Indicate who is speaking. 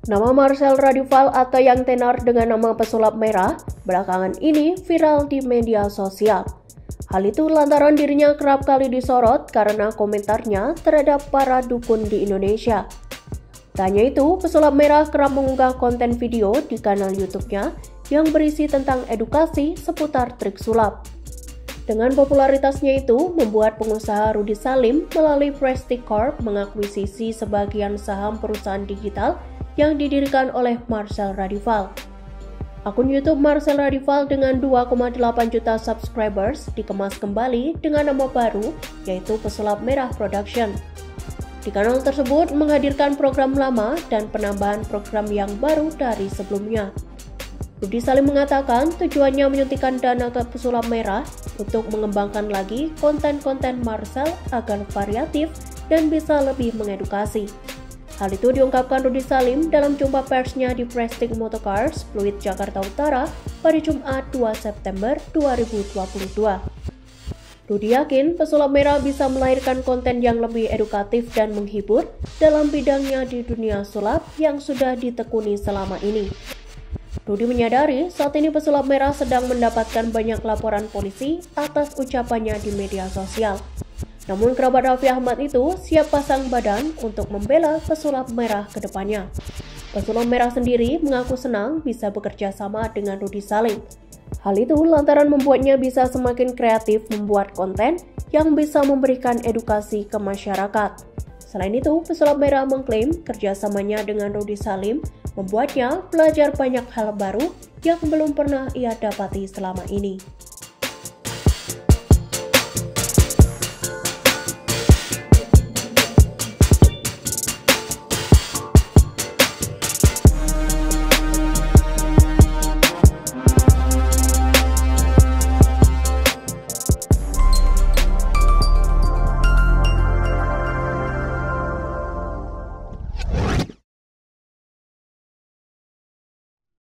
Speaker 1: Nama Marcel Radival atau yang tenar dengan nama pesulap merah belakangan ini viral di media sosial. Hal itu lantaran dirinya kerap kali disorot karena komentarnya terhadap para dukun di Indonesia. Tak hanya itu, pesulap merah kerap mengunggah konten video di kanal YouTube-nya yang berisi tentang edukasi seputar trik sulap. Dengan popularitasnya itu, membuat pengusaha Rudy Salim melalui Prestige Corp mengakuisisi sebagian saham perusahaan digital yang didirikan oleh Marcel Radival. Akun YouTube Marcel Radival dengan 2,8 juta subscribers dikemas kembali dengan nama baru, yaitu Pesulap Merah Production. Di kanal tersebut menghadirkan program lama dan penambahan program yang baru dari sebelumnya. Rudy Salim mengatakan tujuannya menyuntikkan dana ke Pesulap Merah untuk mengembangkan lagi konten-konten Marcel agar variatif dan bisa lebih mengedukasi. Hal itu diungkapkan Rudy Salim dalam jumpa persnya di Prestige Motorcars, Pluit, Jakarta Utara pada Jumat 2 September 2022. Rudy yakin Pesulap Merah bisa melahirkan konten yang lebih edukatif dan menghibur dalam bidangnya di dunia sulap yang sudah ditekuni selama ini. Rudy menyadari saat ini Pesulap Merah sedang mendapatkan banyak laporan polisi atas ucapannya di media sosial. Namun kerabat Raffi Ahmad itu siap pasang badan untuk membela Pesulap Merah ke depannya. Pesulap Merah sendiri mengaku senang bisa bekerja sama dengan Rudy Salim. Hal itu lantaran membuatnya bisa semakin kreatif membuat konten yang bisa memberikan edukasi ke masyarakat. Selain itu, Pesulap Merah mengklaim kerjasamanya dengan Rudy Salim membuatnya belajar banyak hal baru yang belum pernah ia dapati selama ini.